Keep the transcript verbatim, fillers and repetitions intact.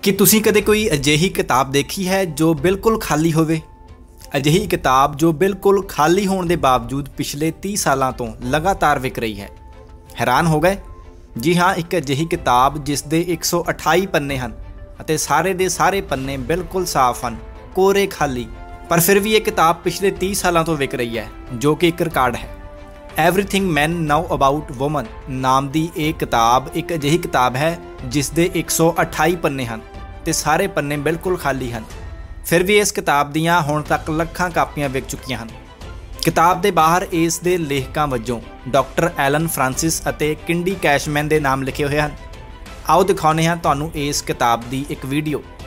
कि तुसीं कदे कोई अजिही किताब देखी है जो बिल्कुल खाली होवे? अजिही किताब जो बिल्कुल खाली होने के बावजूद पिछले तीस सालों तो लगातार विक रही है। हैरान हो गए? जी हाँ, एक अजिही किताब जिस दे एक सौ अठाई पन्ने हैं अते सारे दे सारे पन्ने बिल्कुल साफ हैं, कोरे खाली, पर फिर भी ये किताब पिछले तीस सालों तो विक रही है, जो कि एक रिकॉर्ड है। Everything man now about woman नाम की एक किताब एक अजिही किताब है जिस दे एक सौ अठाई पन्ने हैं ते सारे पन्ने बिल्कुल खाली हैं। फिर भी इस किताब दियां हुण तक लखां कापियां विक चुकियां हैं। किताब के बाहर इस दे लेखकां वजों डॉक्टर एलन फ्रांसिस अते किंडी कैशमैन के नाम लिखे हुए हैं। आओ दिखाने हैं तुहानूं इस किताब की एक वीडियो।